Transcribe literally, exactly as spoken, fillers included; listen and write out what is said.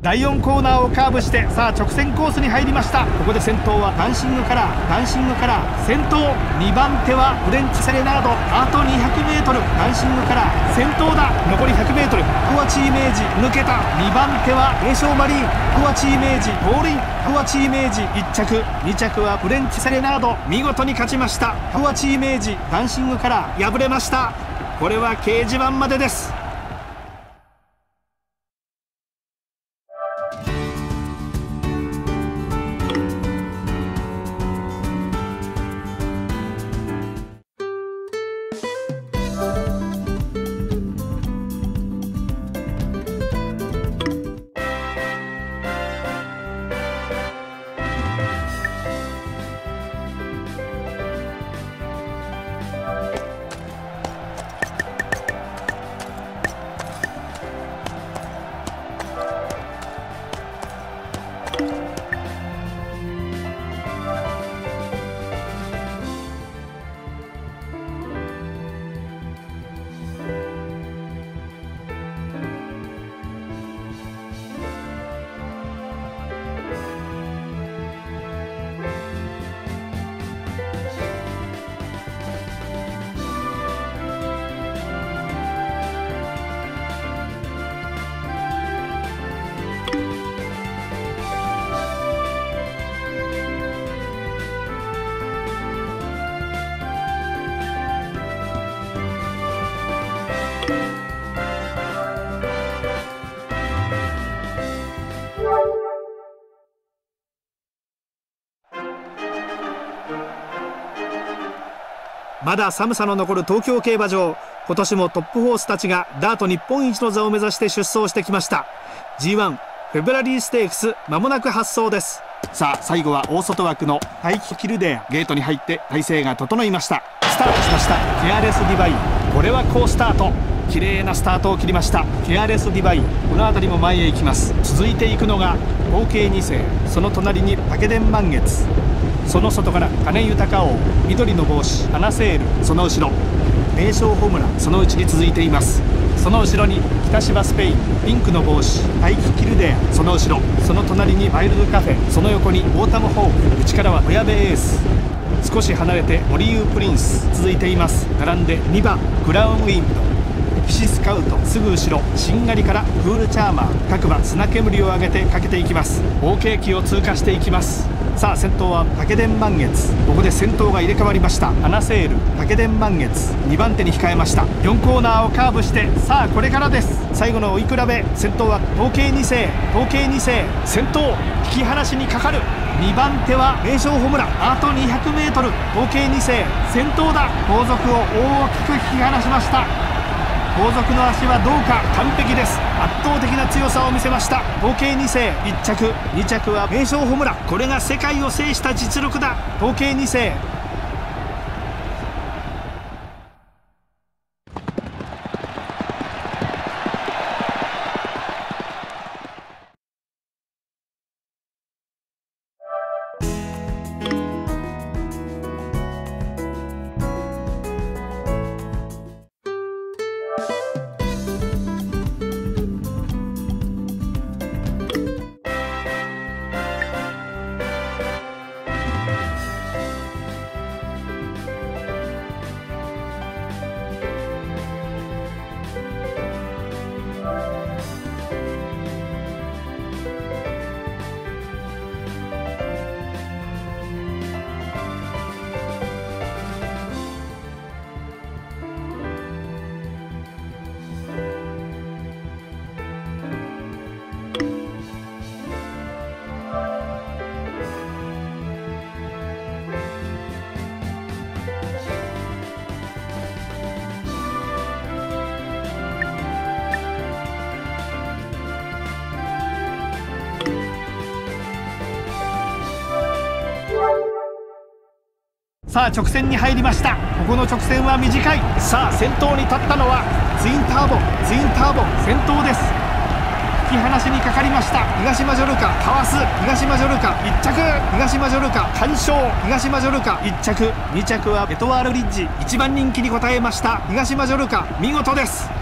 だいよんコーナーをカーブしてさあ直線コースに入りました。ここで先頭はダンシングカラー、ダンシングカラー先頭、にばん手はフレンチセレナード、あと にひゃくメートル、ダンシングカラー先頭だ。残り ひゃくメートル、コアチイメージ抜けた。にばん手は名将マリーン、コアチイメージゴールイン、コアチイメージいっちゃく、にちゃくはフレンチセレナード、見事に勝ちました。コアチイメージダンシングカラー敗れました。これは掲示板までです。まだ寒さの残る東京競馬場、今年もトップホースたちがダート日本一の座を目指して出走してきました。 ジーワン フェブラリーステークス間もなく発走です。さあ最後は大外枠のタイキキルデア、ゲートに入って体勢が整いました。スタートしました。ケアレスディバイン、これは好スタート、綺麗なスタートを切りました。ケアレスディバイン、この辺りも前へ行きます。続いていくのが合計に世、その隣に竹田満月、その外から金豊王、緑の帽子アナセール、その後ろ名将ホムラ、そのうちに続いています。その後ろに北芝スペイン、ピンクの帽子タイキキルデア、その後ろ、その隣にワイルドカフェ、その横にオータムホーク、内からは小矢部エース、少し離れてオリユープリンス続いています。並んでにばんクラウンウィンド、騎士スカウト、すぐ後ろしんがりからクールチャーマー、各馬砂煙を上げてかけていきます。大景気を通過していきます。さあ先頭は竹田満月、ここで先頭が入れ替わりました。アナセール、竹田満月にばん手に控えました。よんコーナーをカーブしてさあこれからです。最後の追い比べ、先頭は統計に世、統計に世先頭、引き離しにかかる。にばん手は名将ホムラ、あと にひゃくメートル、統計に世先頭だ。後続を大きく引き離しました。後続の足はどうか、完璧です。圧倒的な強さを見せました。統計に世いっちゃく、にちゃくは名将ホムラ、これが世界を制した実力だ。統計に世さあ直線に入りました。ここの直線は短い。さあ先頭に立ったのはツインターボ、ツインターボ先頭です。引き離しにかかりました。東マジョルカかわす、東マジョルカいっちゃく、東マジョルカ完勝、東マジョルカいっちゃく、にちゃくはエトワールリッジ、いちばん人気に応えました東マジョルカ、見事です。